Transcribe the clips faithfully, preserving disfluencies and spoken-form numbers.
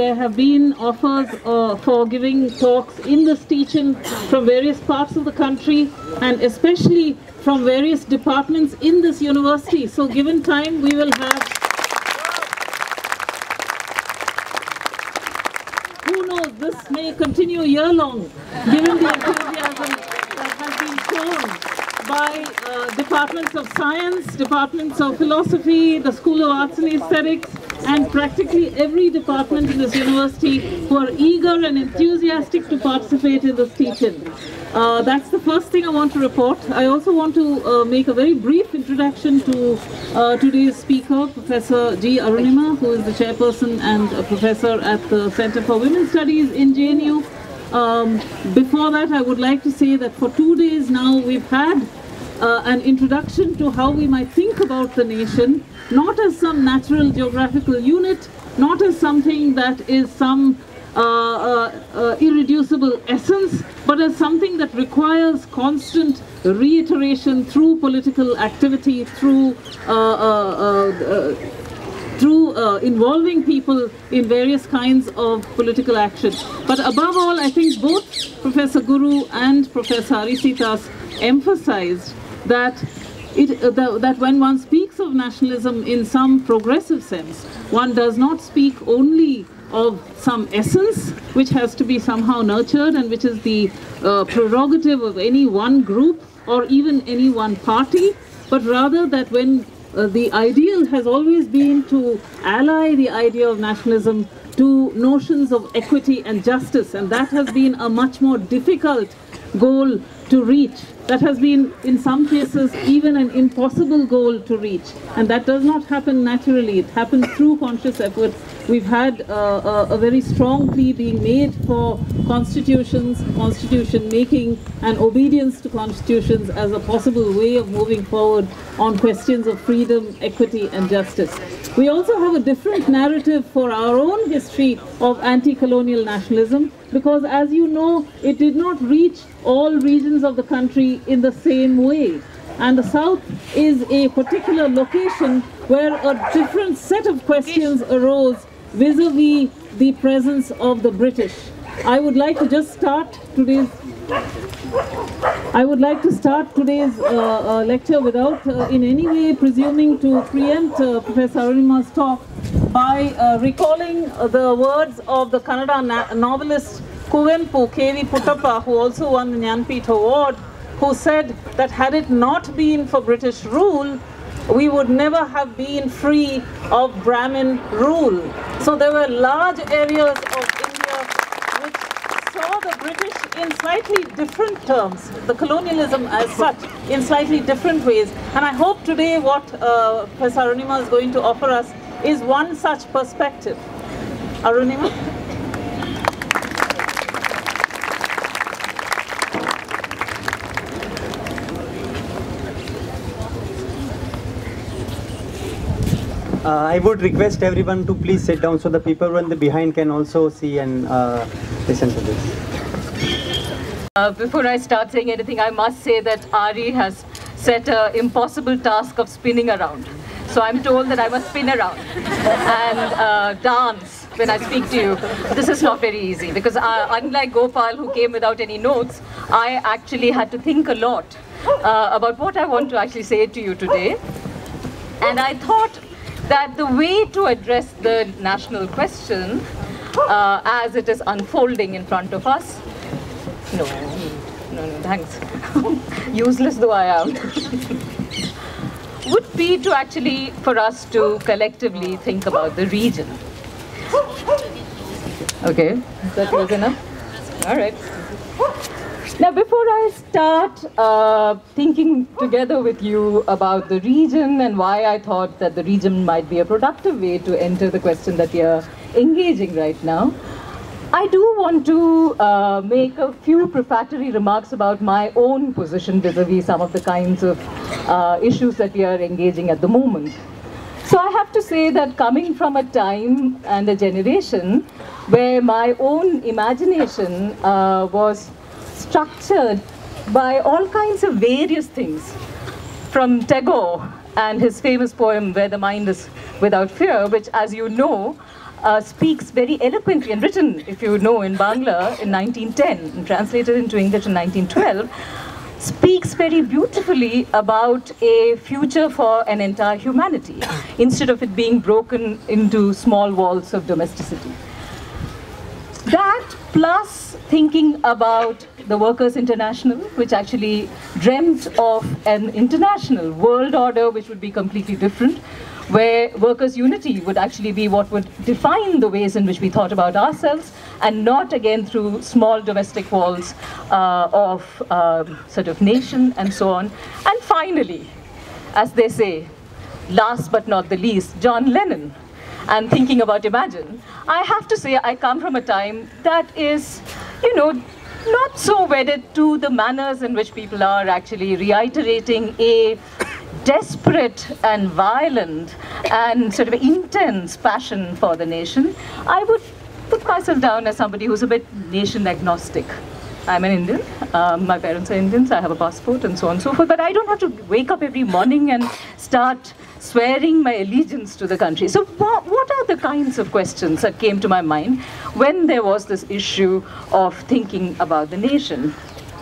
there have been offers uh, for giving talks in this teaching from various parts of the country, and especially from various departments in this university. So given time, we will have, who knows, this may continue year-long, given the enthusiasm that has been shown by uh, departments of science, departments of philosophy, the School of Arts and Aesthetics, and practically every department in this university who are eager and enthusiastic to participate in this teaching. Uh, that's the first thing I want to report. I also want to uh, make a very brief introduction to uh, today's speaker, Professor G. Arunima, who is the chairperson and a professor at the Center for Women's Studies in J N U. Um, before that, I would like to say that for two days now we've had uh, an introduction to how we might think about the nation, not as some natural geographical unit, not as something that is some uh, uh, uh, irreducible essence, but as something that requires constant reiteration through political activity, through uh, uh, uh, uh, through uh, involving people in various kinds of political action. But above all, I think both Professor Guru and Professor Arisitas emphasized that It, uh, the, that when one speaks of nationalism in some progressive sense, one does not speak only of some essence which has to be somehow nurtured and which is the uh, prerogative of any one group or even any one party, but rather that when uh, the ideal has always been to ally the idea of nationalism to notions of equity and justice, and that has been a much more difficult goal to reach. That has been, in some cases, even an impossible goal to reach. And that does not happen naturally. It happens through conscious effort. We've had uh, a, a very strong plea being made for constitutions, constitution making, and obedience to constitutions as a possible way of moving forward on questions of freedom, equity, and justice. We also have a different narrative for our own history of anti-colonial nationalism, because as you know, it did not reach all regions of the country in the same way. And the South is a particular location where a different set of questions arose vis-a-vis the presence of the British. I would like to just start today's I would like to start today's uh, uh, lecture without uh, in any way presuming to preempt uh, Professor Arunima's talk by uh, recalling uh, the words of the Kannada novelist Kuvenpu, K V Puttappa, who also won the Jnanpith Award, who said that had it not been for British rule, we would never have been free of Brahmin rule. So there were large areas of India which saw the British in slightly different terms, the colonialism as such, in slightly different ways. And I hope today what uh, Professor Arunima is going to offer us is one such perspective. Arunima? Uh, I would request everyone to please sit down so the people on the behind can also see and uh, listen to this. Uh, before I start saying anything, I must say that Ari has set an impossible task of spinning around. So I'm told that I must spin around and uh, dance when I speak to you. This is not very easy because uh, unlike Gopal, who came without any notes, I actually had to think a lot uh, about what I want to actually say to you today. And I thought that the way to address the national question uh, as it is unfolding in front of us, no, no, no, thanks, useless though I am, would be to actually, for us to collectively think about the region. Okay, that was enough? All right. Now, before I start uh, thinking together with you about the region and why I thought that the region might be a productive way to enter the question that we are engaging right now, I do want to uh, make a few prefatory remarks about my own position vis-a-vis some of the kinds of uh, issues that we are engaging at the moment. So I have to say that coming from a time and a generation where my own imagination uh, was structured by all kinds of various things, from Tagore and his famous poem Where the Mind is Without Fear, which, as you know, uh, speaks very eloquently, and written, if you know, in Bangla in nineteen ten, and translated into English in nineteen twelve, speaks very beautifully about a future for an entire humanity, instead of it being broken into small walls of domesticity. That, plus thinking about the Workers' International, which actually dreamt of an international world order which would be completely different, where workers' unity would actually be what would define the ways in which we thought about ourselves, and not again through small domestic walls uh, of um, sort of nation and so on. And finally, as they say, last but not the least, John Lennon. And thinking about Imagine, I have to say I come from a time that is, you know, not so wedded to the manners in which people are actually reiterating a desperate and violent and sort of intense passion for the nation. I would put myself down as somebody who's a bit nation agnostic. I'm an Indian, um, my parents are Indians, I have a passport and so on and so forth, but I don't have to wake up every morning and start swearing my allegiance to the country. So what, what are the kinds of questions that came to my mind when there was this issue of thinking about the nation?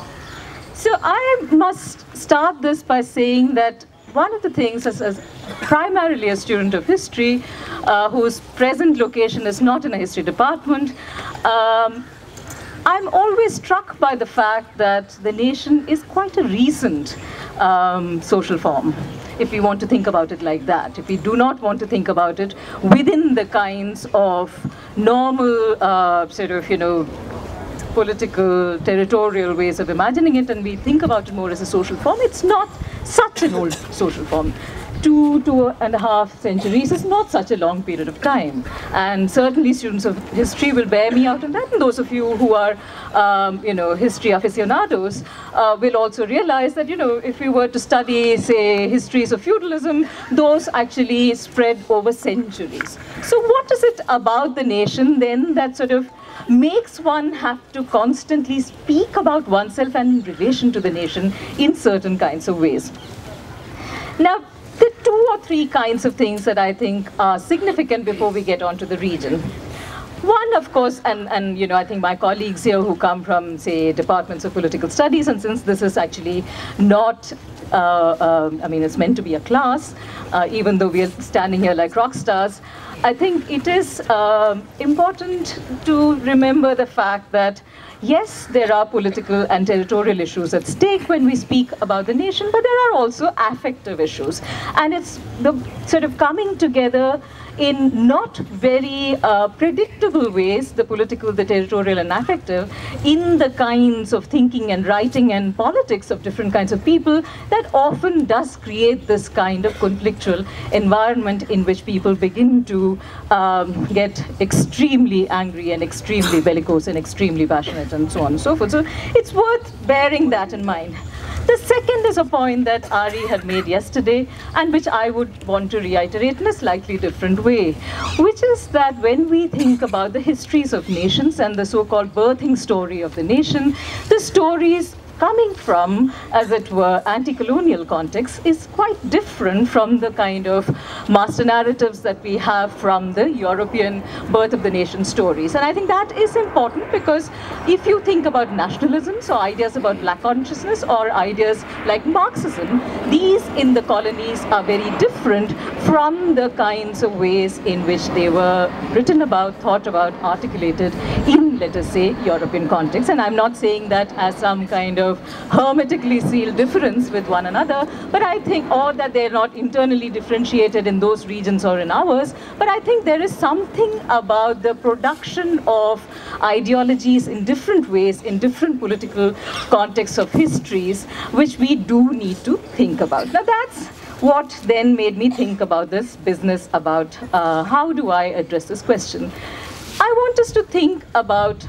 So I must start this by saying that one of the things, as, as primarily a student of history, uh, whose present location is not in a history department, um, I'm always struck by the fact that the nation is quite a recent um, social form, if we want to think about it like that. If we do not want to think about it within the kinds of normal uh, sort of, you know, political, territorial ways of imagining it, and we think about it more as a social form, it's not such an old social form. Two, two and a half centuries is not such a long period of time. And certainly students of history will bear me out on that. And those of you who are, um, you know, history aficionados uh, will also realize that, you know, if you were to study, say, histories of feudalism, those actually spread over centuries. So what is it about the nation then that sort of makes one have to constantly speak about oneself and in relation to the nation in certain kinds of ways? Now, there are two or three kinds of things that I think are significant before we get on to the region. One, of course, and, and you know, I think my colleagues here who come from, say, departments of political studies, and since this is actually not, uh, um, I mean, it's meant to be a class, uh, even though we are standing here like rock stars, I think it is uh, important to remember the fact that yes, there are political and territorial issues at stake when we speak about the nation, but there are also affective issues. And it's the sort of coming together in not very uh, predictable ways, the political, the territorial, and affective, in the kinds of thinking and writing and politics of different kinds of people that often does create this kind of conflictual environment in which people begin to um, get extremely angry and extremely bellicose and extremely passionate and so on and so forth. So it's worth bearing that in mind. The second is a point that Ari had made yesterday, and which I would want to reiterate in a slightly different way, which is that when we think about the histories of nations and the so-called birthing story of the nation, the stories coming from, as it were, anti-colonial context is quite different from the kind of master narratives that we have from the European birth of the nation stories. And I think that is important because if you think about nationalism, so ideas about black consciousness or ideas like Marxism, these in the colonies are very different from the kinds of ways in which they were written about, thought about, articulated in, let us say, European context. And I'm not saying that as some kind of hermetically sealed difference with one another, but I think, or that they're not internally differentiated in those regions or in ours, but I think there is something about the production of ideologies in different ways, in different political contexts of histories, which we do need to think about. Now that's what then made me think about this business about uh, how do I address this question. I want us to think about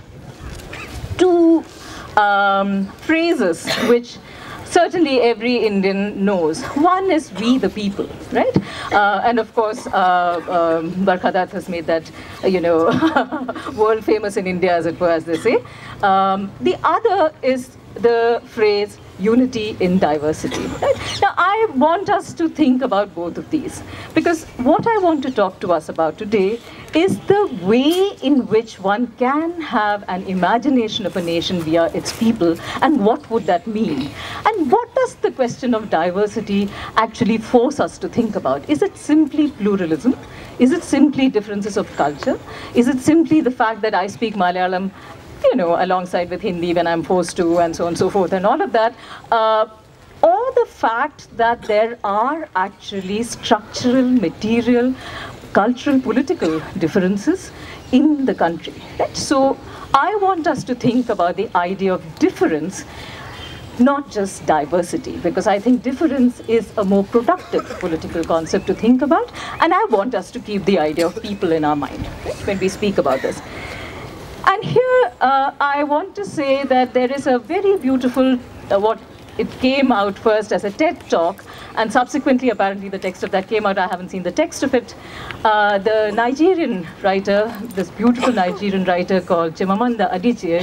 two Um, phrases which certainly every Indian knows. One is "we the people," right? Uh, and of course, uh, um, Barkhadat has made that, uh, you know, world famous in India, as it were, as they say. Um, the other is the phrase "unity in diversity." Right? Now, I want us to think about both of these, because what I want to talk to us about today is the way in which one can have an imagination of a nation via its people, and what would that mean? And what does the question of diversity actually force us to think about? Is it simply pluralism? Is it simply differences of culture? Is it simply the fact that I speak Malayalam, you know, alongside with Hindi when I'm forced to, and so on and so forth, and all of that? Uh, or the fact that there are actually structural, material, cultural, political differences in the country, right? So I want us to think about the idea of difference, not just diversity, because I think difference is a more productive political concept to think about, and I want us to keep the idea of people in our mind, right, when we speak about this. And here uh, I want to say that there is a very beautiful, uh, what it came out first as a TED talk, and subsequently apparently the text of that came out. I haven't seen the text of it. Uh, the Nigerian writer, this beautiful Nigerian writer called Chimamanda Adichie,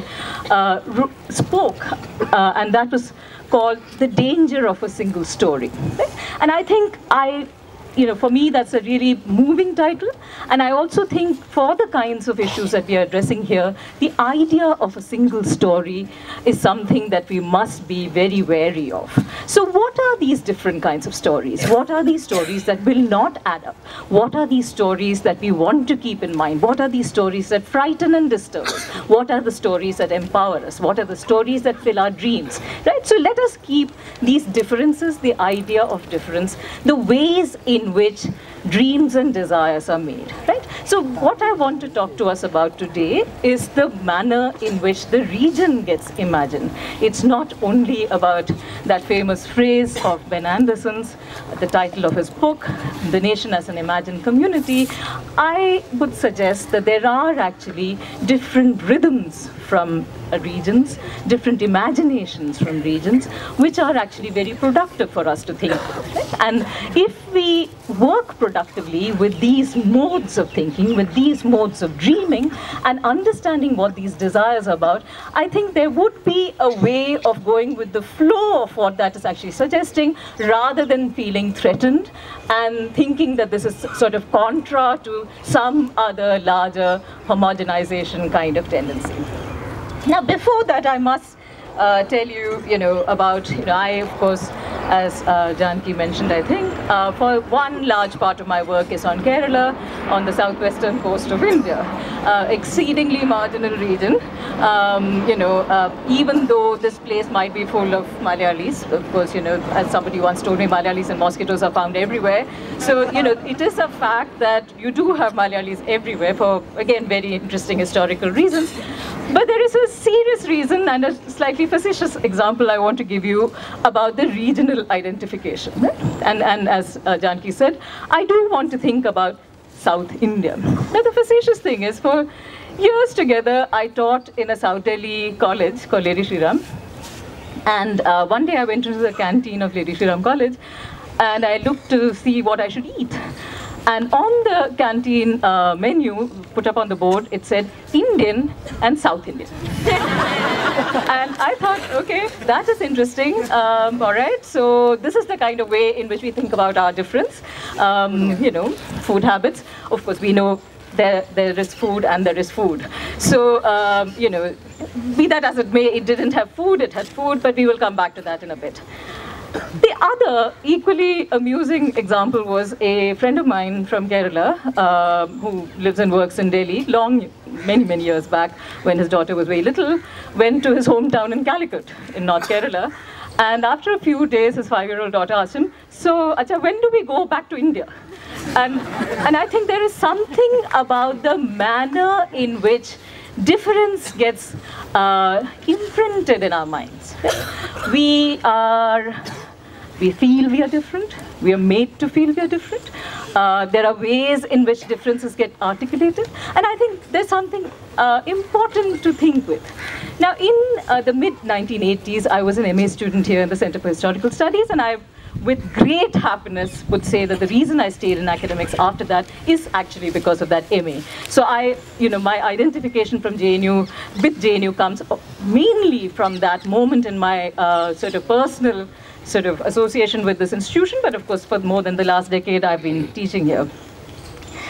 uh, spoke, uh, and that was called The Danger of a Single Story. Right? And I think I, you know, for me that's a really moving title, and I also think for the kinds of issues that we are addressing here, the idea of a single story is something that we must be very wary of. So what are these different kinds of stories? What are these stories that will not add up? What are these stories that we want to keep in mind? What are these stories that frighten and disturb us? What are the stories that empower us? What are the stories that fill our dreams? Right? So let us keep these differences, the idea of difference, the ways in which dreams and desires are made, right? So what I want to talk to us about today is the manner in which the region gets imagined. It's not only about that famous phrase of Ben Anderson's, the title of his book, The Nation as an Imagined Community. I would suggest that there are actually different rhythms from regions, different imaginations from regions, which are actually very productive for us to think of. Right? And if we work productively with these modes of thinking, with these modes of dreaming, and understanding what these desires are about, I think there would be a way of going with the flow of what that is actually suggesting, rather than feeling threatened and thinking that this is sort of contra to some other larger homogenization kind of tendency. Now, before that, I must uh, tell you, you know, about, you know, I, of course, as uh, Janki mentioned, I think, uh, for one large part of my work is on Kerala, on the southwestern coast of India, uh, exceedingly marginal region. Um, you know, uh, even though this place might be full of Malayalis, of course, you know, as somebody once told me, Malayalis and mosquitoes are found everywhere. So, you know, it is a fact that you do have Malayalis everywhere for, again, very interesting historical reasons. But there is a serious reason and a slightly facetious example I want to give you about the regional identification. Right? And, and as uh, Janki said, I do want to think about South India. Now, the facetious thing is, for years together, I taught in a South Delhi college called Lady Shri Ram. And uh, one day I went into the canteen of Lady Shri Ram College, and I looked to see what I should eat. And on the canteen uh, menu, put up on the board, it said Indian and South Indian. And I thought, okay, that is interesting. Um, all right, so this is the kind of way in which we think about our difference. Um, you know, food habits. Of course, we know there, there is food and there is food. So, um, you know, be that as it may, it didn't have food, it had food, but we will come back to that in a bit. The other equally amusing example was a friend of mine from Kerala uh, who lives and works in Delhi, long, many, many years back, when his daughter was very little, went to his hometown in Calicut in North Kerala. And after a few days, his five-year-old daughter asked him, so, Acha, when do we go back to India? And, and I think there is something about the manner in which difference gets uh, imprinted in our minds. Right? We are, we feel we are different. We are made to feel we are different. Uh, there are ways in which differences get articulated. And I think there's something uh, important to think with. Now, in uh, the mid nineteen eighties, I was an M A student here in the Center for Historical Studies, and I, with great happiness, would say that the reason I stayed in academics after that is actually because of that M A. So I, you know, my identification from J N U, with J N U comes mainly from that moment in my uh, sort of personal sort of association with this institution, but of course for more than the last decade I've been teaching here.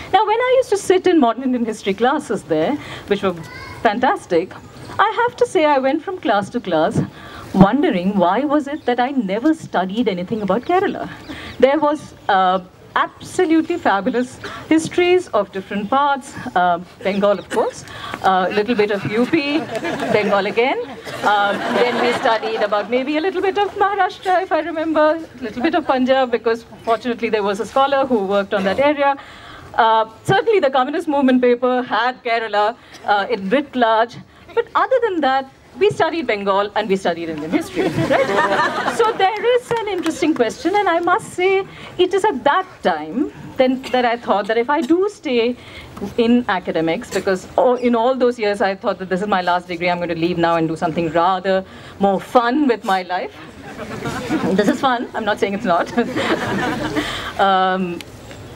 Now, when I used to sit in modern Indian history classes there, which were fantastic, I have to say I went from class to class wondering why was it that I never studied anything about Kerala. There was uh, absolutely fabulous histories of different parts, uh, Bengal of course, a uh, little bit of U P, Bengal again, uh, then we studied about maybe a little bit of Maharashtra if I remember, a little bit of Punjab because fortunately there was a scholar who worked on that area. Uh, certainly the communist movement paper had Kerala uh, in writ large, but other than that, we studied Bengal and we studied Indian history, right? So there is an interesting question, and I must say it is at that time then that I thought that if I do stay in academics, because in all those years I thought that this is my last degree, I'm going to leave now and do something rather more fun with my life. This is fun, I'm not saying it's not. um,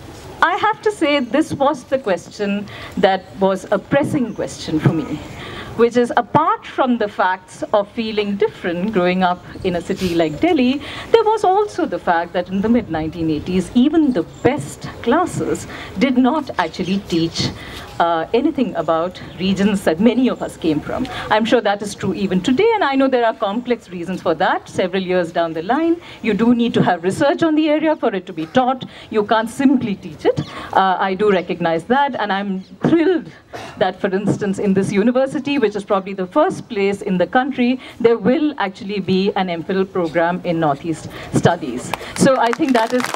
I have to say this was the question that was a pressing question for me, which is apart from the facts of feeling different growing up in a city like Delhi, there was also the fact that in the mid nineteen eighties, even the best classes did not actually teach uh, anything about regions that many of us came from. I'm sure that is true even today, and I know there are complex reasons for that. Several years down the line, you do need to have research on the area for it to be taught. You can't simply teach it. Uh, I do recognize that, and I'm thrilled that, for instance, in this university, which is probably the first place in the country, there will actually be an MPhil program in Northeast Studies. So I think that is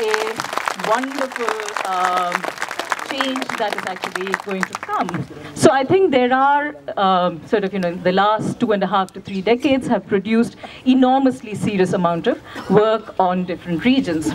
a wonderful um, change that is actually going to come. So I think there are um, sort of, you know, the last two and a half to three decades have produced enormously serious amount of work on different regions.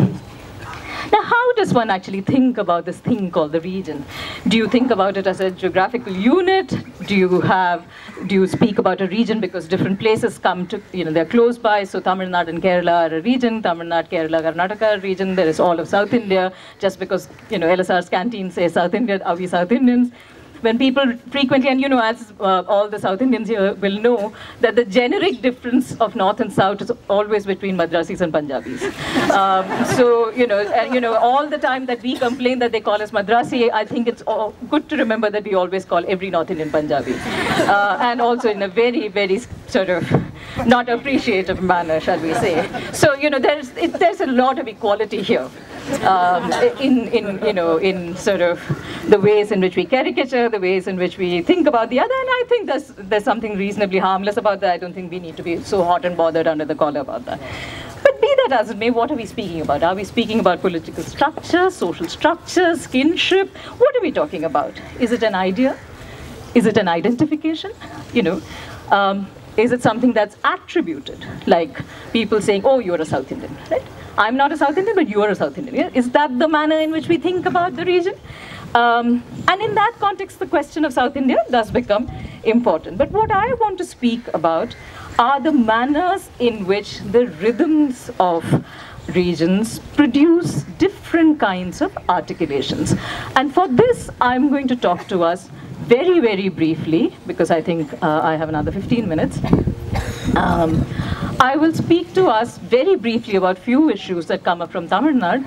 Now, how does one actually think about this thing called the region? Do you think about it as a geographical unit? Do you have, do you speak about a region because different places come to, you know, they're close by, so Tamil Nadu and Kerala are a region, Tamil Nadu, Kerala, Karnataka are a region, there is all of South India, just because, you know, L S R's canteen says South India, are we South Indians? When people frequently, and you know, as uh, all the South Indians here will know, that the generic difference of North and South is always between Madrasis and Punjabis. Um, so, you know, and, you know, all the time that we complain that they call us Madrasi, I think it's all good to remember that we always call every North Indian Punjabi. Uh, and also in a very, very sort of not appreciative manner, shall we say. So, you know, there's, it, there's a lot of equality here. Um, in, in, you know, in sort of the ways in which we caricature, the ways in which we think about the other, and I think there's, there's something reasonably harmless about that. I don't think we need to be so hot and bothered under the collar about that. But be that as it may, what are we speaking about? Are we speaking about political structure, social structure, kinship? What are we talking about? Is it an idea? Is it an identification? You know, um, is it something that's attributed? Like people saying, oh, you're a South Indian, right? I'm not a South Indian, but you are a South Indian. Is that the manner in which we think about the region? Um, and in that context, the question of South India does become important. But what I want to speak about are the manners in which the rhythms of regions produce different kinds of articulations. And for this, I'm going to talk to us very, very briefly, because I think uh, I have another fifteen minutes. Um, I will speak to us very briefly about few issues that come up from Tamil Nadu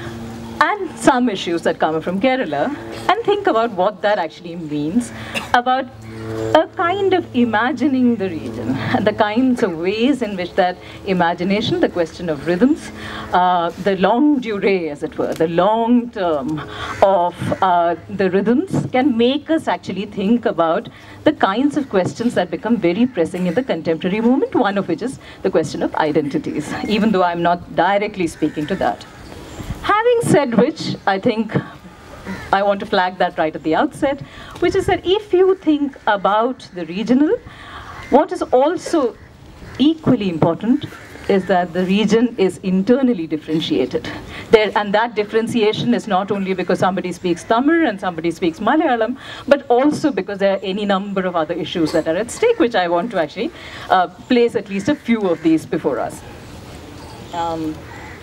and some issues that come up from Kerala, and think about what that actually means about a kind of imagining the region and the kinds of ways in which that imagination, the question of rhythms, uh, the longue durée, as it were, the long term of uh, the rhythms can make us actually think about the kinds of questions that become very pressing in the contemporary moment, one of which is the question of identities, even though I'm not directly speaking to that. Having said which, I think I want to flag that right at the outset, which is that if you think about the regional, what is also equally important is that the region is internally differentiated. There, and that differentiation is not only because somebody speaks Tamil and somebody speaks Malayalam, but also because there are any number of other issues that are at stake, which I want to actually uh, place at least a few of these before us. Um,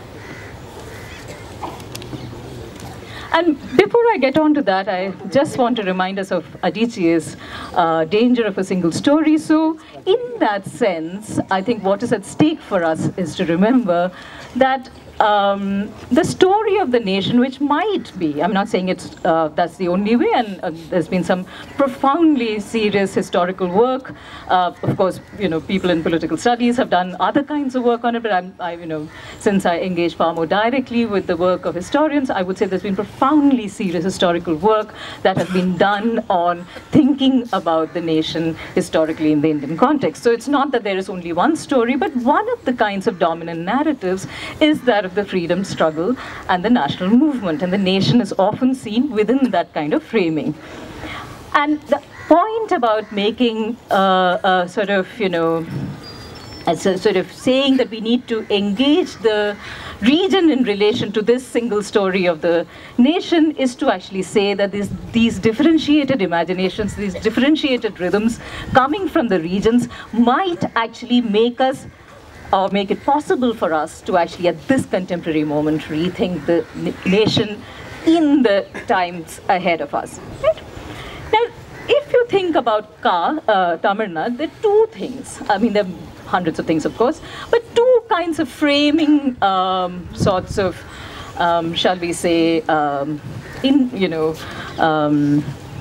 And before I get on to that, I just want to remind us of Adichie's uh, danger of a single story. So in that sense, I think what is at stake for us is to remember that um, the story story of the nation, which might be, I'm not saying it's uh, that's the only way, and uh, there's been some profoundly serious historical work. Uh, of course, you know, people in political studies have done other kinds of work on it, but I'm, I, you know, since I engage far more directly with the work of historians, I would say there's been profoundly serious historical work that has been done on thinking about the nation historically in the Indian context. So it's not that there is only one story, but one of the kinds of dominant narratives is that of the freedom struggle and the national movement, and the nation is often seen within that kind of framing. And the point about making uh, a sort of, you know, as a sort of saying that we need to engage the region in relation to this single story of the nation is to actually say that these, these differentiated imaginations, these differentiated rhythms coming from the regions might actually make us, or make it possible for us to actually at this contemporary moment rethink the nation in the times ahead of us. Right? Now, if you think about Ka, uh, Tamil Nadu, there are two things. I mean, there are hundreds of things, of course, but two kinds of framing um, sorts of, um, shall we say, um, in, you know, um,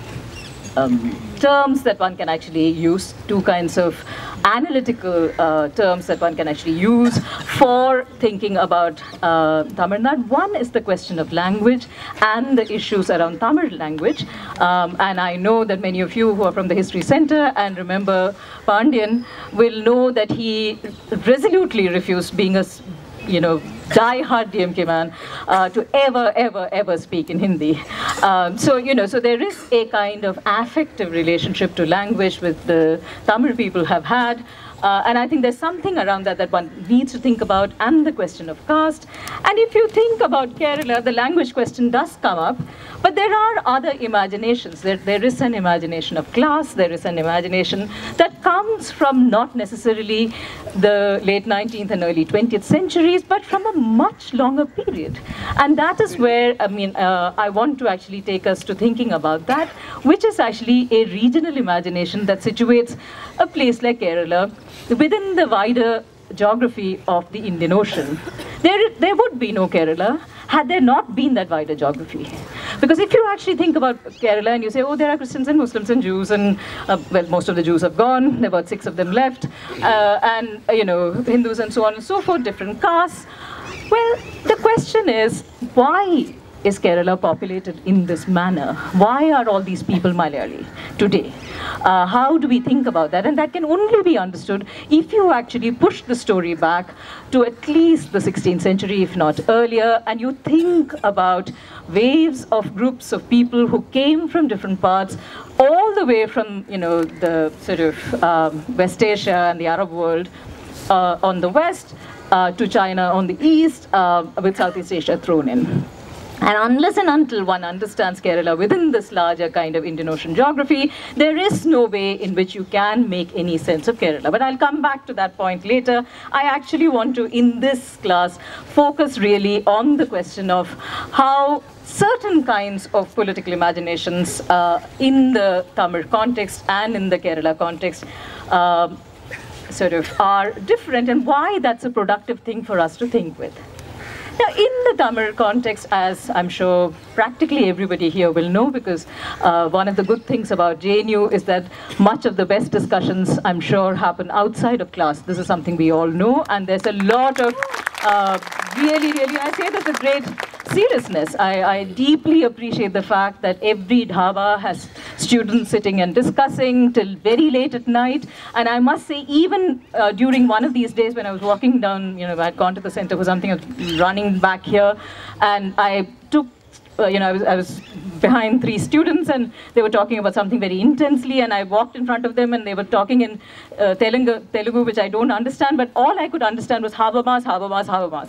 um, terms that one can actually use, two kinds of analytical uh, terms that one can actually use for thinking about uh, Tamil Nadu. One is the question of language and the issues around Tamil language. Um, and I know that many of you who are from the History Center and remember Pandian will know that he resolutely refused, being a you know, die-hard D M K man, uh, to ever, ever, ever speak in Hindi. Um, so, you know, so there is a kind of affective relationship to language with the Tamil people have had. Uh, and I think there's something around that that one needs to think about, and the question of caste. And if you think about Kerala, the language question does come up, but there are other imaginations. There, there is an imagination of class, there is an imagination that comes from not necessarily the late nineteenth and early twentieth centuries, but from a much longer period. And that is where, I mean, uh, I want to actually take us to thinking about that, which is actually a regional imagination that situates a place like Kerala within the wider geography of the Indian Ocean. There, there would be no Kerala had there not been that wider geography. Because if you actually think about Kerala and you say, oh, there are Christians and Muslims and Jews, and, uh, well, most of the Jews have gone, there are about six of them left, uh, and, uh, you know, Hindus and so on and so forth, different castes. Well, the question is, why is Kerala populated in this manner? Why are all these people Malayali today? Uh, how do we think about that? And that can only be understood if you actually push the story back to at least the sixteenth century, if not earlier, and you think about waves of groups of people who came from different parts, all the way from, you know, the sort of um, West Asia and the Arab world uh, on the west, uh, to China on the east, uh, with Southeast Asia thrown in. And unless and until one understands Kerala within this larger kind of Indian Ocean geography, there is no way in which you can make any sense of Kerala. But I'll come back to that point later. I actually want to, in this class, focus really on the question of how certain kinds of political imaginations uh, in the Tamil context and in the Kerala context uh, sort of are different, and why that's a productive thing for us to think with. Now, in the Tamil context, as I'm sure practically everybody here will know, because uh, one of the good things about J N U is that much of the best discussions, I'm sure, happen outside of class. This is something we all know, and there's a lot of uh, really, really, I say this with great seriousness. I, I deeply appreciate the fact that every dhaba has students sitting and discussing till very late at night. And I must say, even uh, during one of these days when I was walking down, you know, I had gone to the center for something, I was running back here, and I took Uh, you know, I was, I was behind three students, and they were talking about something very intensely, and I walked in front of them, and they were talking in uh, Telugu, Telugu, which I don't understand, but all I could understand was Havamas, Havamas, Havamas.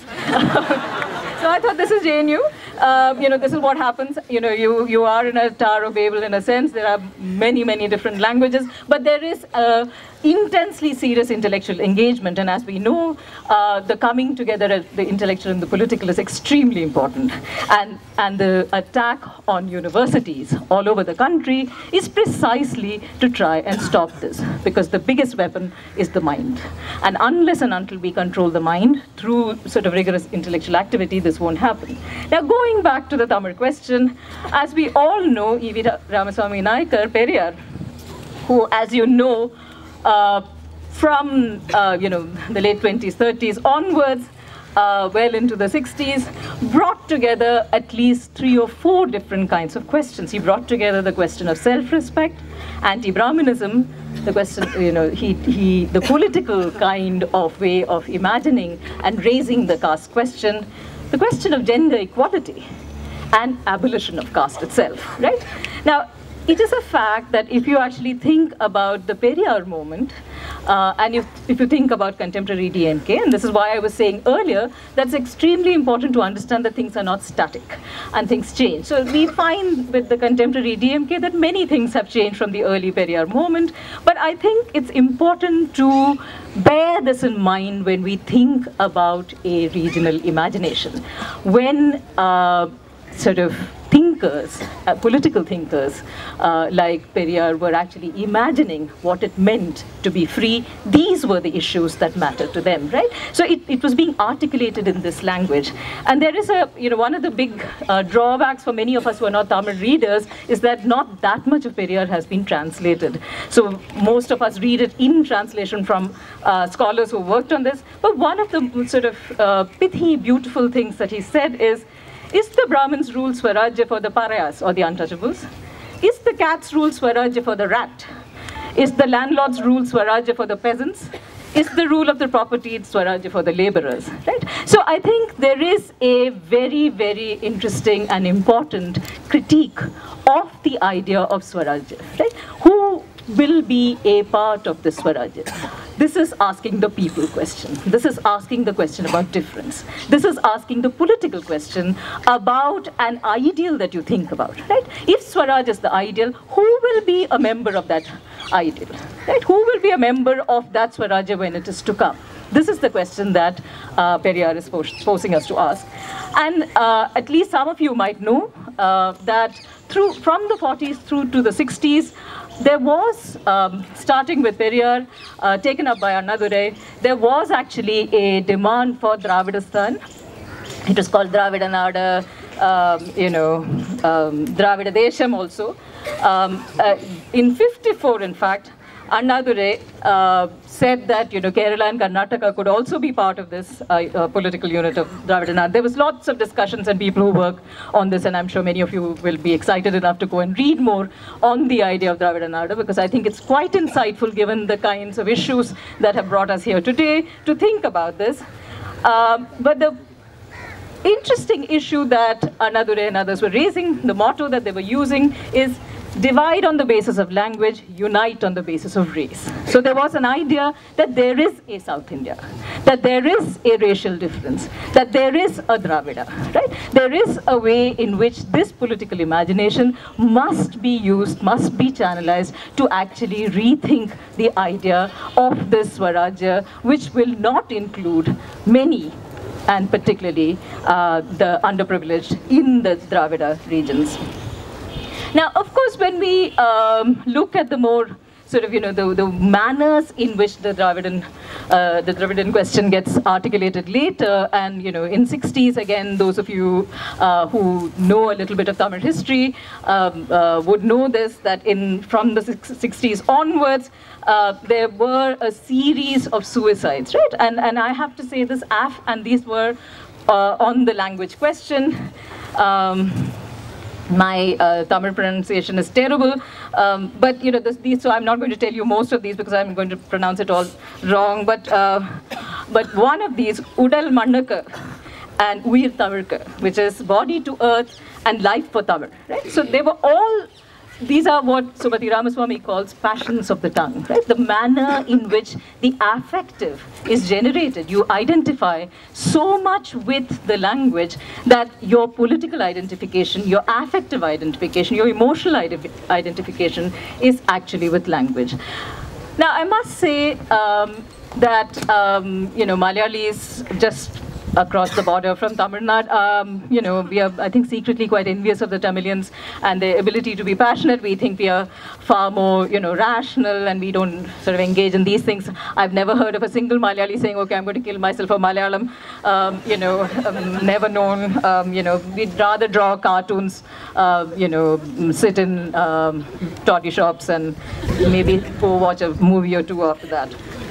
So I thought, this is J N U. Uh, you know, this is what happens. You know, you, you are in a Tower of Babel in a sense. There are many, many different languages, but there is a intensely serious intellectual engagement, and as we know, uh, the coming together of the intellectual and the political is extremely important. And, and the attack on universities all over the country is precisely to try and stop this, because the biggest weapon is the mind. And unless and until we control the mind through sort of rigorous intellectual activity, this won't happen. Now, going back to the Tamil question, as we all know, E V Ramaswamy Naikar, Periyar, who, as you know, uh, from uh, you know, the late twenties, thirties onwards, uh, well into the sixties, brought together at least three or four different kinds of questions. He brought together the question of self-respect, anti-Brahminism, the question, you know, he, he, the political kind of way of imagining and raising the caste question, the question of gender equality, and abolition of caste itself, right? Now, it is a fact that if you actually think about the Periyar movement, uh, and if, if you think about contemporary D M K, and this is why I was saying earlier, that's extremely important to understand that things are not static and things change. So we find with the contemporary D M K that many things have changed from the early Periyar movement, but I think it's important to bear this in mind when we think about a regional imagination. When uh, sort of thinkers, uh, political thinkers uh, like Periyar were actually imagining what it meant to be free, these were the issues that mattered to them, right? So it, it was being articulated in this language. And there is a, you know, one of the big uh, drawbacks for many of us who are not Tamil readers is that not that much of Periyar has been translated. So most of us read it in translation from uh, scholars who worked on this. But one of the sort of uh, pithy, beautiful things that he said is, is the Brahmins' rule Swarajya for the pariahs or the untouchables? Is the cat's rule Swarajya for the rat? Is the landlord's rule Swarajya for the peasants? Is the rule of the property Swarajya for the laborers, right? So I think there is a very, very interesting and important critique of the idea of Swarajya, right? Who will be a part of the Swarajya? This is asking the people question. This is asking the question about difference. This is asking the political question about an ideal that you think about, right? If Swaraj is the ideal, who will be a member of that ideal, right? Who will be a member of that Swarajya when it is to come? This is the question that uh, Periyar is forcing us to ask. And uh, at least some of you might know uh, that through, from the forties through to the sixties, there was, um, starting with Periyar, uh, taken up by Annadurai, there was actually a demand for Dravidistan. It was called Dravida Nada, um, you know, um, Dravida Desham also. Um, uh, in fifty-four, in fact, Annadurai uh, said that, you know, Kerala and Karnataka could also be part of this uh, uh, political unit of Dravida Nada. There was lots of discussions and people who work on this, and I'm sure many of you will be excited enough to go and read more on the idea of Dravida Nada, because I think it's quite insightful given the kinds of issues that have brought us here today to think about this. Uh, but the interesting issue that Annadurai and others were raising, the motto that they were using is divide on the basis of language, unite on the basis of race. So there was an idea that there is a South India, that there is a racial difference, that there is a Dravida, right? There is a way in which this political imagination must be used, must be channelized to actually rethink the idea of this Swarajya, which will not include many, and particularly uh, the underprivileged in the Dravida regions. Now, of course, when we um, look at the more sort of, you know, the, the manners in which the Dravidian, uh, the Dravidian question gets articulated later, and, you know, in sixties, again, those of you uh, who know a little bit of Tamil history um, uh, would know this, that in from the sixties onwards, uh, there were a series of suicides, right? And, and I have to say this, af, and these were uh, on the language question. Um, My uh, Tamil pronunciation is terrible, um, but you know, this, these, so I'm not going to tell you most of these because I'm going to pronounce it all wrong. But uh, but one of these, Udal Mannaka and Uyir Tamirka, which is body to earth and life for Tamil, right? So they were all. These are what Subhati Ramaswamy calls passions of the tongue, right? The manner in which the affective is generated. You identify so much with the language that your political identification, your affective identification, your emotional identification is actually with language. Now, I must say um, that, um, you know, Malayalis just across the border from Tamil Nadu. Um, you know, we are, I think, secretly quite envious of the Tamilians and their ability to be passionate. We think we are far more, you know, rational, and we don't sort of engage in these things. I've never heard of a single Malayali saying, okay, I'm going to kill myself for Malayalam. Um, you know, um, never known. Um, you know, we'd rather draw cartoons, uh, you know, sit in um, toddy shops and maybe go watch a movie or two after that.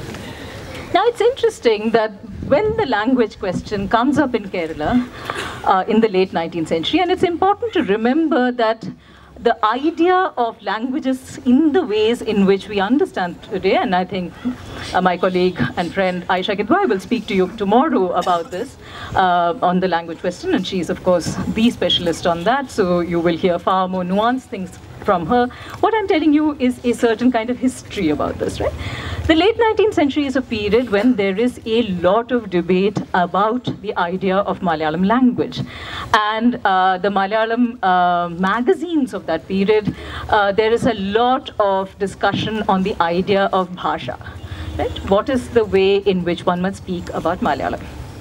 Now, it's interesting that when the language question comes up in Kerala uh, in the late nineteenth century, and it's important to remember that the idea of languages in the ways in which we understand today, and I think uh, my colleague and friend Aisha Kidwai will speak to you tomorrow about this uh, on the language question, and she's of course the specialist on that, so you will hear far more nuanced things from her. What I'm telling you is a certain kind of history about this, right? The late nineteenth century is a period when there is a lot of debate about the idea of Malayalam language. And uh, the Malayalam uh, magazines of that period, uh, there is a lot of discussion on the idea of bhasha, right? What is the way in which one must speak about Malayalam?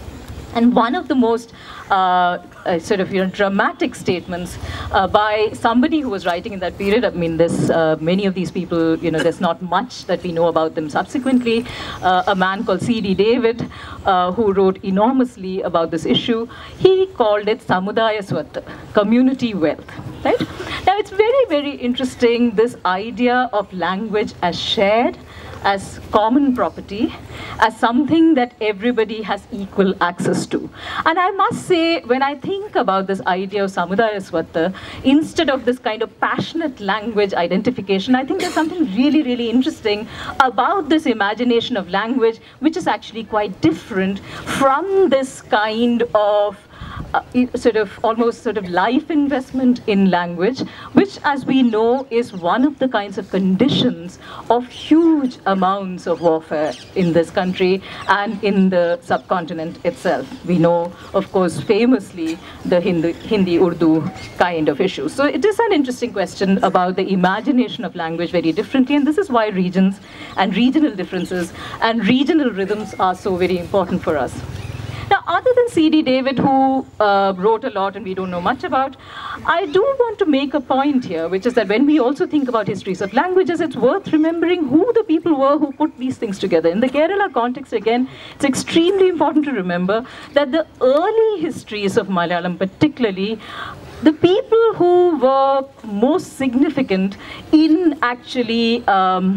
And one of the most uh, uh, sort of, you know, dramatic statements uh, by somebody who was writing in that period. I mean, there's uh, many of these people, you know, there's not much that we know about them subsequently. Uh, a man called C D David, uh, who wrote enormously about this issue, he called it Samudaya Swat, community wealth, right? Now, it's very, very interesting, this idea of language as shared, as common property, as something that everybody has equal access to. And I must say, when I think about this idea of Samudaya Swata, instead of this kind of passionate language identification, I think there's something really, really interesting about this imagination of language, which is actually quite different from this kind of Uh, sort of almost sort of life investment in language, which, as we know, is one of the kinds of conditions of huge amounts of warfare in this country and in the subcontinent itself. We know, of course, famously, the Hindi, Hindi-Urdu kind of issue. So it is an interesting question about the imagination of language very differently, and this is why regions and regional differences and regional rhythms are so very important for us. Now, other than C D David, who uh, wrote a lot and we don't know much about, I do want to make a point here, which is that when we also think about histories of languages, it's worth remembering who the people were who put these things together. In the Kerala context, again, it's extremely important to remember that the early histories of Malayalam particularly, the people who were most significant in actually um,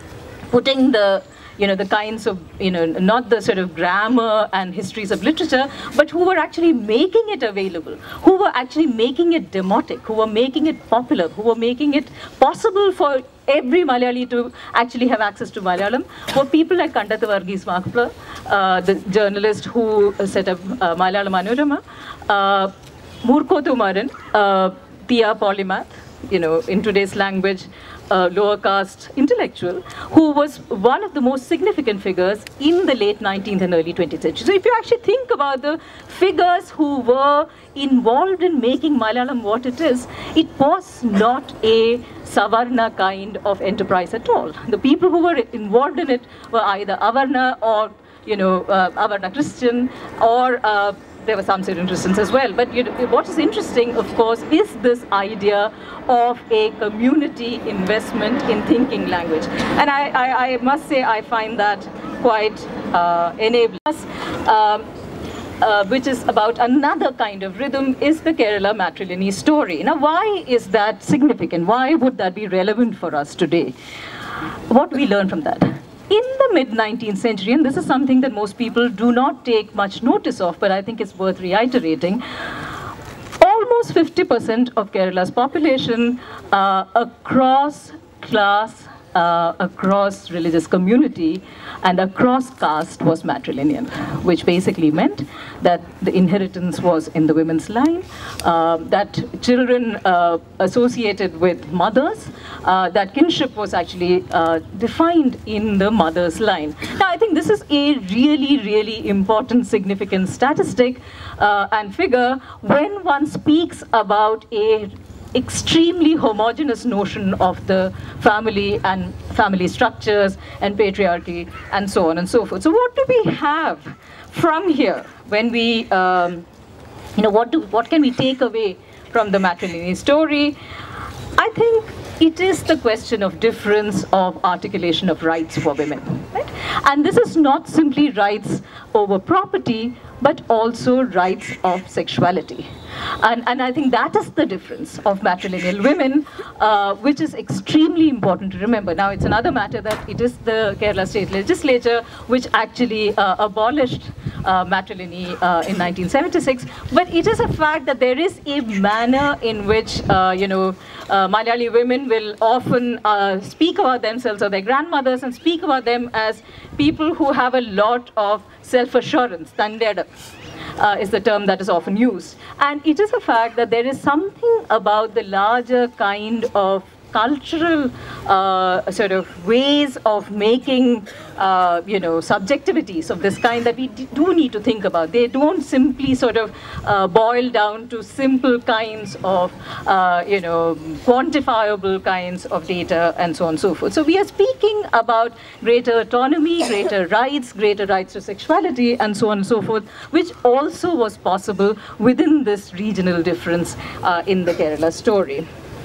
putting the you know, the kinds of, you know, not the sort of grammar and histories of literature, but who were actually making it available, who were actually making it demotic, who were making it popular, who were making it possible for every Malayali to actually have access to Malayalam, were people like Kandatha Varghese Makpla, uh, the journalist who set up uh, Malayalam Manorama, uh, Murkothu Maran, uh, Tia Polymath, you know, in today's language, uh, lower caste intellectual, who was one of the most significant figures in the late nineteenth and early twentieth century. So if you actually think about the figures who were involved in making Malayalam what it is, it was not a Savarna kind of enterprise at all. The people who were involved in it were either Avarna or, you know, uh, Avarna Christian, or uh, there were some certain Christians as well. But you know, what is interesting, of course, is this idea of a community investment in thinking language. And I, I, I must say, I find that quite uh, enabling. Um, uh, which is about another kind of rhythm, is the Kerala matrilineal story. Now, why is that significant? Why would that be relevant for us today? What do we learn from that? In the mid nineteenth century, and this is something that most people do not take much notice of, but I think it's worth reiterating, almost fifty percent of Kerala's population uh, across class, uh, across religious community, and across caste was matrilineal, which basically meant that the inheritance was in the women's line, uh, that children uh, associated with mothers, uh, that kinship was actually uh, defined in the mother's line. Now, I think this is a really, really important, significant statistic uh, and figure when one speaks about a extremely homogeneous notion of the family and family structures and patriarchy and so on and so forth. So what do we have from here, when we, um, you know, what do, what can we take away from the matrilineal story? I think it is the question of difference of articulation of rights for women, right? And this is not simply rights over property, but also rights of sexuality. And, and I think that is the difference of matrilineal women, uh, which is extremely important to remember. Now, it's another matter that it is the Kerala State Legislature which actually uh, abolished uh, matrilineal uh, in nineteen seventy-six. But it is a fact that there is a manner in which, uh, you know, uh, Malayali women will often uh, speak about themselves or their grandmothers and speak about them as people who have a lot of self-assurance. Tandeda uh, is the term that is often used. And it is a fact that there is something about the larger kind of cultural uh, sort of ways of making, uh, you know, subjectivities of this kind that we do need to think about. They don't simply sort of uh, boil down to simple kinds of, uh, you know, quantifiable kinds of data and so on and so forth. So we are speaking about greater autonomy, greater rights, greater rights to sexuality, and so on and so forth, which also was possible within this regional difference uh, in the Kerala story.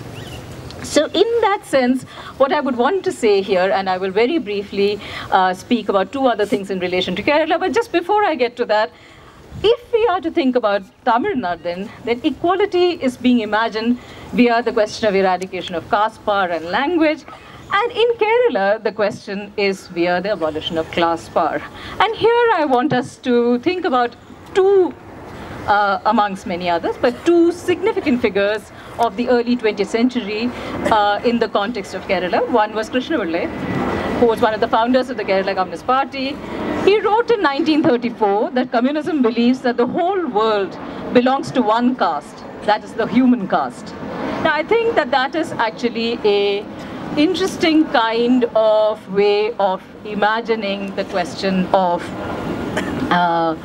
So in that sense, what I would want to say here, and I will very briefly uh, speak about two other things in relation to Kerala, but just before I get to that, if we are to think about Tamil Nadu, then, then equality is being imagined via the question of eradication of caste, power, and language. And in Kerala, the question is via the abolition of class power. And here I want us to think about two, uh, amongst many others, but two significant figures of the early twentieth century uh, in the context of Kerala. One was Krishna Pillai, who was one of the founders of the Kerala Communist Party. He wrote in nineteen thirty-four that communism believes that the whole world belongs to one caste, that is the human caste. Now, I think that that is actually a interesting kind of way of imagining the question of uh,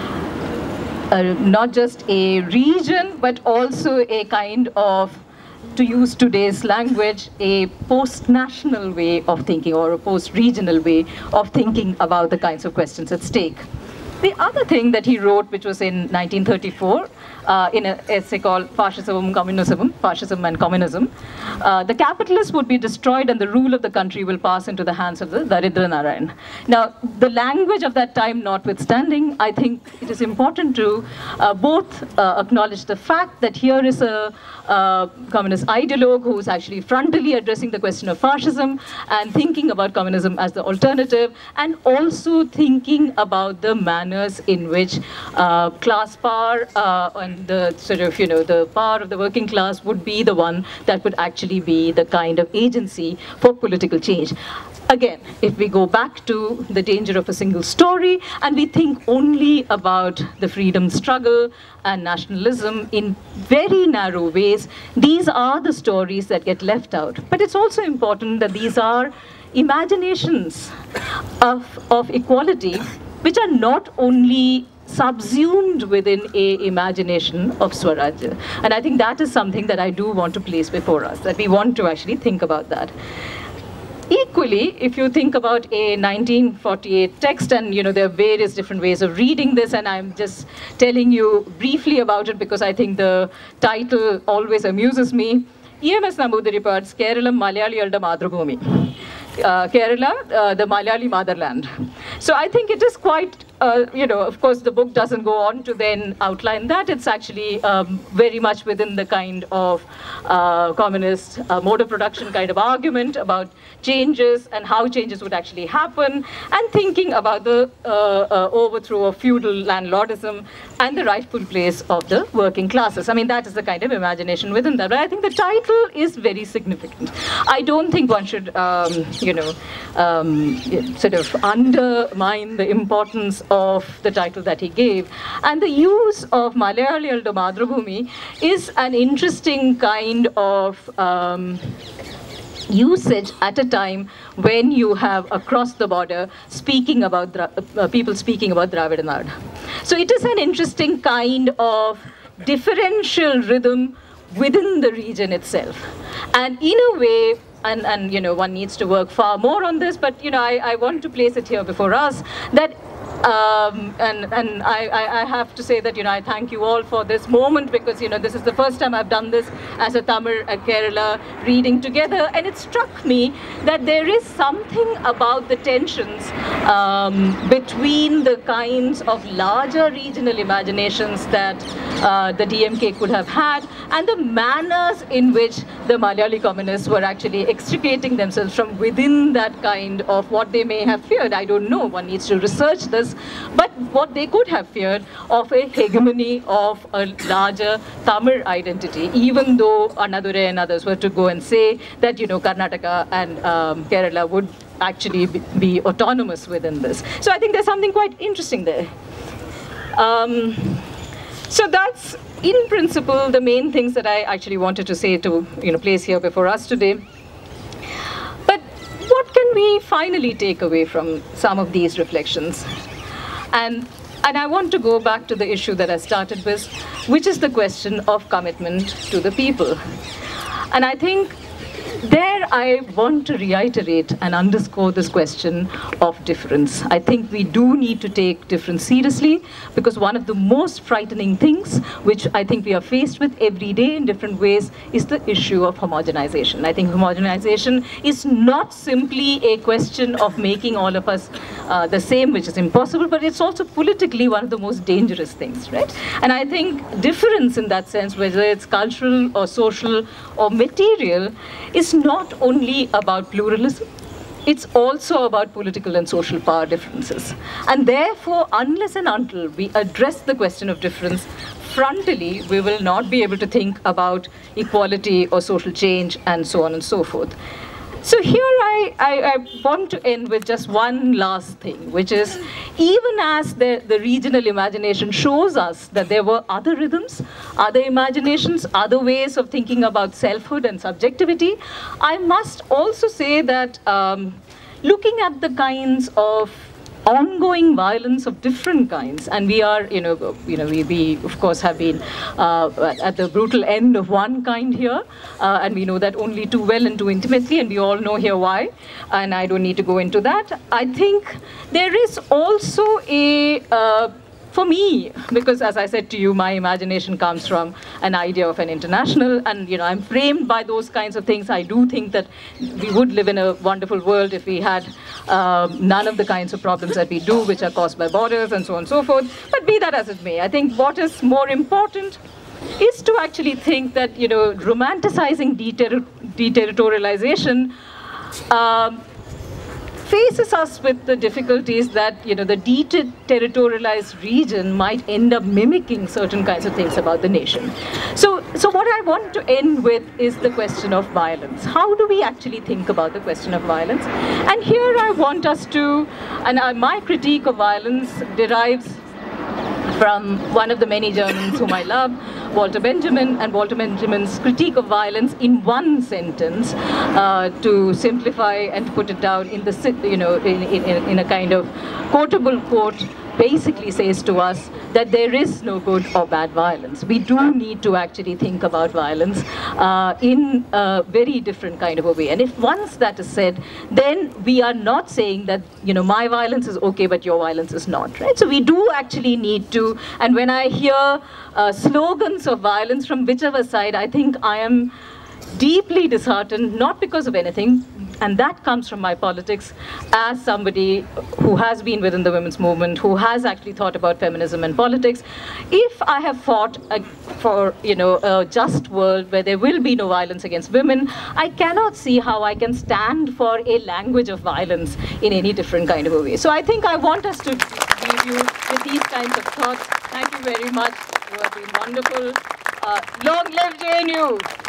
Uh, not just a region, but also a kind of, to use today's language, a post-national way of thinking or a post-regional way of thinking about the kinds of questions at stake. The other thing that he wrote, which was in nineteen thirty-four, uh, in an essay called Fascism, Communism, Fascism and Communism, uh, the capitalists would be destroyed and the rule of the country will pass into the hands of the Daridra Narayan. Now, the language of that time notwithstanding, I think it is important to uh, both uh, acknowledge the fact that here is a uh, communist ideologue who is actually frontally addressing the question of fascism and thinking about communism as the alternative, and also thinking about the manners in which uh, class power uh, and the sort of, you know, the power of the working class would be the one that would actually be the kind of agency for political change. Again, if we go back to the danger of a single story and we think only about the freedom struggle and nationalism in very narrow ways, these are the stories that get left out. But it's also important that these are imaginations of, of equality, which are not only subsumed within a imagination of Swarajya. And I think that is something that I do want to place before us, that we want to actually think about that. Equally, if you think about a nineteen forty-eight text, and you know there are various different ways of reading this, and I'm just telling you briefly about it because I think the title always amuses me. E M S Namboothiripad's Keralam Malayaliyalde Madhrubhumi. Uh, Kerala, uh, the Malayali motherland. So I think it is quite, uh, you know, of course the book doesn't go on to then outline that. It's actually um, very much within the kind of uh, communist uh, mode of production kind of argument about changes and how changes would actually happen, and thinking about the uh, uh, overthrow of feudal landlordism and the rightful place of the working classes. I mean, that is the kind of imagination within that. But I think the title is very significant. I don't think one should, um, you know, um, sort of undermine the importance of the title that he gave. And the use of Malayaliyalde Madhrubhumi is an interesting kind of um, usage at a time when you have across the border speaking about uh, people speaking about Dravidanad. So it is an interesting kind of differential rhythm within the region itself. And in a way, and, and you know, one needs to work far more on this, but you know, I, I want to place it here before us, that Um, and and I, I, I have to say that, you know, I thank you all for this moment, because, you know, this is the first time I've done this as a Tamil and Kerala reading together, and it struck me that there is something about the tensions um, between the kinds of larger regional imaginations that uh, the D M K could have had, and the manners in which the Malayali communists were actually extricating themselves from within that kind of what they may have feared. I don't know, one needs to research this, but what they could have feared of a hegemony of a larger Tamil identity, even though Annadure and others were to go and say that, you know, Karnataka and um, Kerala would actually be, be autonomous within this. So I think there's something quite interesting there. Um, so that's, in principle, the main things that I actually wanted to say to, you know, place here before us today. But what can we finally take away from some of these reflections? And, and I want to go back to the issue that I started with, which is the question of commitment to the people. And I think there I want to reiterate and underscore this question of difference. I think we do need to take difference seriously, because one of the most frightening things, which I think we are faced with every day in different ways, is the issue of homogenization. I think homogenization is not simply a question of making all of us uh, the same, which is impossible, but it's also politically one of the most dangerous things, right? And I think difference in that sense, whether it's cultural or social or material, is not only about pluralism, it's also about political and social power differences. And therefore, unless and until we address the question of difference frontally, we will not be able to think about equality or social change and so on and so forth. So here I, I, I want to end with just one last thing, which is, even as the, the regional imagination shows us that there were other rhythms, other imaginations, other ways of thinking about selfhood and subjectivity, I must also say that um, looking at the kinds of ongoing violence of different kinds, and we are, you know, you know, we, we of course have been uh, at the brutal end of one kind here, uh, and we know that only too well and too intimately, and we all know here why, and I don't need to go into that. I think there is also a uh, for me, because as I said to you, my imagination comes from an idea of an international, and, you know, I'm framed by those kinds of things. I do think that we would live in a wonderful world if we had uh, none of the kinds of problems that we do, which are caused by borders and so on and so forth. But be that as it may, I think what is more important is to actually think that, you know, romanticizing deter deterritorialization um, faces us with the difficulties that, you know, the deterritorialized region might end up mimicking certain kinds of things about the nation. So, so what I want to end with is the question of violence. How do we actually think about the question of violence? And here I want us to, and I, my critique of violence derives from one of the many Germans whom I love, Walter Benjamin, and Walter Benjamin's critique of violence in one sentence, uh, to simplify and put it down in the, you know, in, in, in a kind of quotable quote, basically says to us that there is no good or bad violence. We do need to actually think about violence uh, in a very different kind of a way. And if once that is said, then we are not saying that, you know, my violence is okay, but your violence is not, right? So we do actually need to, and when I hear uh, slogans of violence from whichever side, I think I am deeply disheartened, not because of anything, and that comes from my politics as somebody who has been within the women's movement, who has actually thought about feminism and politics. If I have fought uh, for, you know, a just world where there will be no violence against women, I cannot see how I can stand for a language of violence in any different kind of a way. So I think I want us to leave you with these kinds of thoughts. Thank you very much. You have been wonderful. Uh, long live J N U!